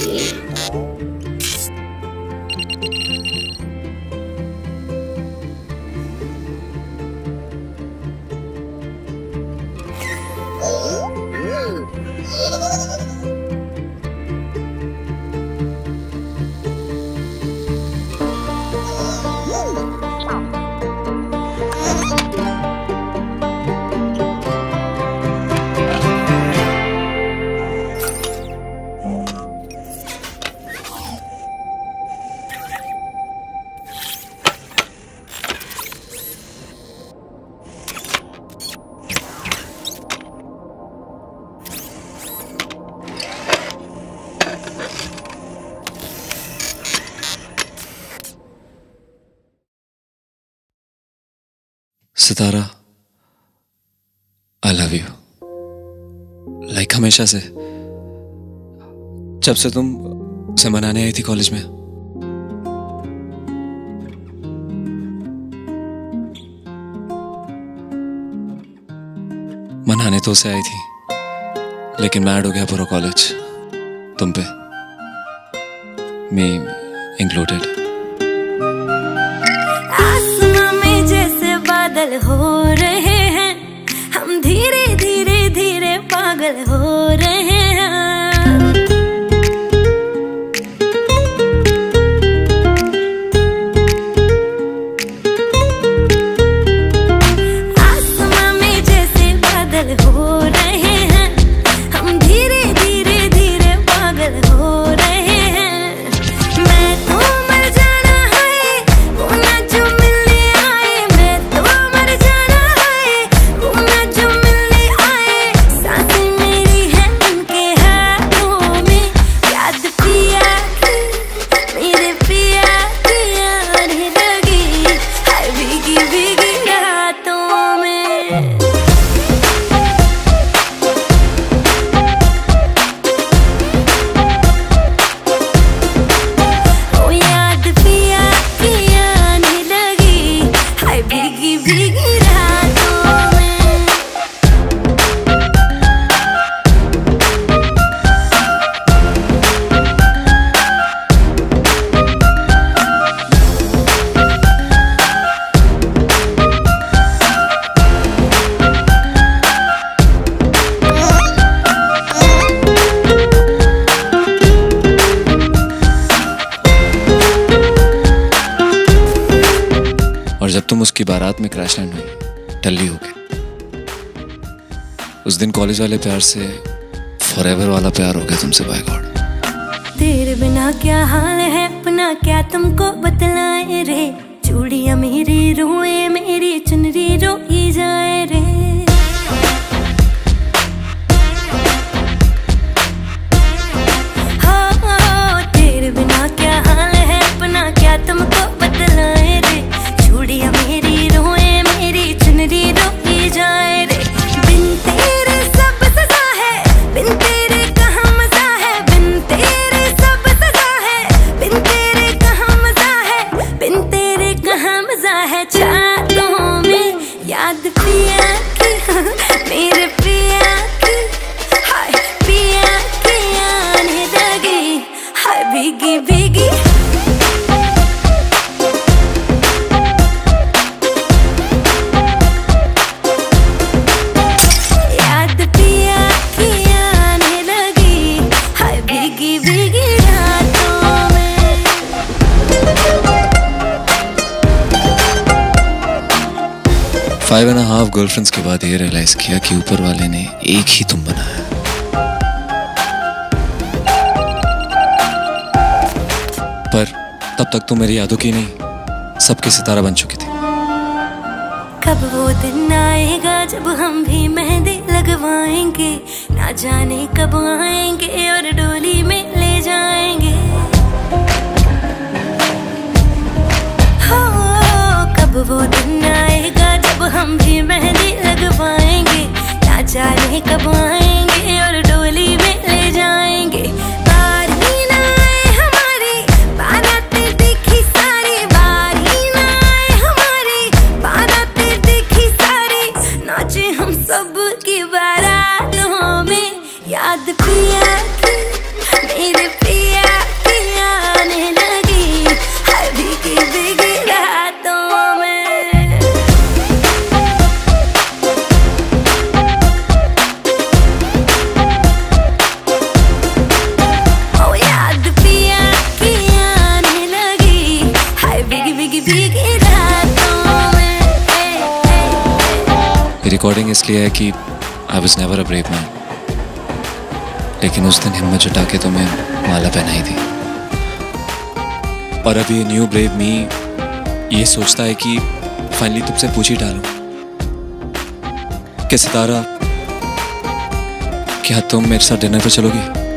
Sitara, I love you. Like हमेशा से, जब से तुम से मनाने आई थी कॉलेज में। मनाने तो उसे आई थी, लेकिन मैं ऐड हो गया पूरा कॉलेज तुम पे, मी इंक्लूडेड। पागल हो रहे हैं हम, धीरे धीरे धीरे पागल हो रहे हैं। आसमां में जैसे बादल हो रहे हैं हम, धीरे धीरे धीरे पागल हो रहे हैं। मैं तो मर जाना है वो ना जो मिलने आए, मैं तो मर जाना है वो ना जो मिलने आए। सांसें मेरी हैं उनके हाथों में, याद पिया की मेरे पिया की आने लगी, हाय भीगी भीगी रातों में। ओ याद पिया की आने लगी, हाय भीगी भीगी रातों में। और जब तुम उसकी बारात में क्रैश लैंड हुई टल्ली हो गई, उस दिन कॉलेज वाले प्यार से फॉरएवर वाला प्यार हो गया तुमसे, बाय गॉड। तेरे बिना क्या हाल है अपना, क्या तुमको बतलाए रे। चूड़ियां मेरी रोए, मेरी चुनरी रोई जाए रे। हो तेरे बिना क्या हाल है अपना, क्या तुमको बतलाए रे। चूड़ियां मेरी रोए, मेरी चुनरी रोई जाए रे। बिन तेरे सब सजा है, बिन तेरे कहाँ मजा है। बिन तेरे सब सजा है, बिन तेरे कहाँ मजा है। बिन तेरे कहाँ मजा है। चाहतों में याद पिया की मेरे पिया की, हाय पिया की आने लगी, हाय भीगी भीगी। याद पिया की आने लगी, हाय भीगी भीगी रातों में। 5.5 गर्लफ्रेंड्स के बाद ये रियलाइज किया कि ऊपर वाले ने एक ही तुम बनाया। पर तब तक तुम मेरी यादों की नहीं, सबकी सितारा बन चुकी थी। कब वो दिन आएगा जब हम भी मेहंदी लगवाएंगे, ना जाने कब आएंगे और डोली में ले जाएंगे। हो कब वो दिन आएगा जब हम भी मेहंदी लगवाएंगे, ना जाने कब आएंगे और डोली में ले जाएंगे। बारी ना आए हमारी बारातें देखी सारी, बारी ना आए हमारी बारातें देखी सारी। नाचे हम सब की बारातों में, याद पिया की मेरे पिया रिकॉर्डिंग इसलिए है कि I was never a brave man, लेकिन उस दिन हिम्मत जुटा के तुम्हें माला पहनाई थी। और अभी न्यू ब्रेव मी ये सोचता है कि फाइनली तुमसे पूछ ही डालूं कि सितारा, क्या तुम मेरे साथ डिनर पे चलोगी?